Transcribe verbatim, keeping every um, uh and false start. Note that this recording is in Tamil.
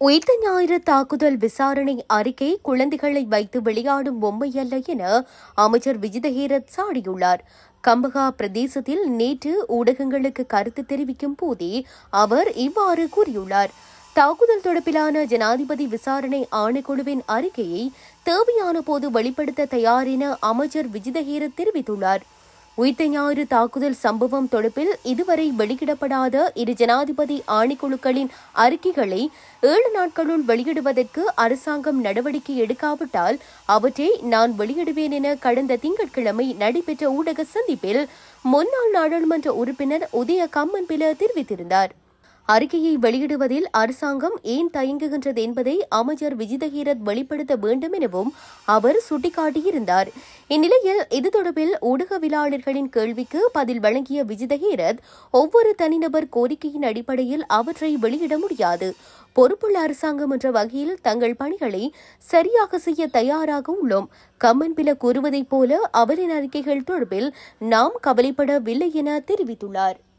உயிர்த்த ஞாயிறு தாக்குதல் விசாரணை அறிக்கை குழந்தைகளை வைத்து விளையாடும் பொம்மை அல்ல என அமைச்சர் விஜித ஹேரத் சாடியுள்ளார். கம்பஹா பிரதேசத்தில் நேற்று ஊடகங்களுக்கு கருத்து தெரிவிக்கும் போதே அவர் இவ்வாறு கூறியுள்ளார். தாக்குதல் தொடர்பிலான ஜனாதிபதி விசாரணை ஆணைக்குழுவின் அறிக்கையை தேவையான போது வெளிப்படுத்த தயார் என அமைச்சர் விஜித ஹேரத் தெரிவித்துள்ளார். உயிர்த்த ஞாயிறு தாக்குதல் சம்பவம் தொடர்பில் இதுவரை வெளியிடப்படாத இரு ஜனாதிபதி ஆணைக்குழுக்களின் அறிக்கைகளை ஏழு நாட்களுள் வெளியிடுவதற்கு அரசாங்கம் நடவடிக்கை எடுக்காவிட்டால் அவற்றை நான் வெளியிடுவேன் என கடந்த திங்கட்கிழமை நடைபெற்ற ஊடக சந்திப்பில் முன்னாள் நாடாளுமன்ற உறுப்பினர் உதய கம்மன்பில தெரிவித்திருந்தார். அறிக்கையை வெளியிடுவதில் அரசாங்கம் ஏன் தயங்குகின்றது என்பதை அமைச்சர் விஜித ஹேரத் வெளிப்படுத்த வேண்டும் எனவும் அவர் சுட்டிக்காட்டியிருந்தார். இந்நிலையில் இது தொடர்பில் ஊடகவியலாளர்களின் கேள்விக்கு பதில் வழங்கிய விஜித ஹேரத், ஒவ்வொரு தனிநபர் கோரிக்கையின் அடிப்படையில் அவற்றை வெளியிட முடியாது. பொறுப்புள்ள அரசாங்கம் என்ற வகையில் தங்கள் பணிகளை சரியாக செய்ய தயாராக உள்ளோம். கம்மன்பில கூறுவதைப் போல அவரின் அறிக்கைகள் தொடர்பில் நாம் கவலைப்படவில்லை என தெரிவித்துள்ளார்.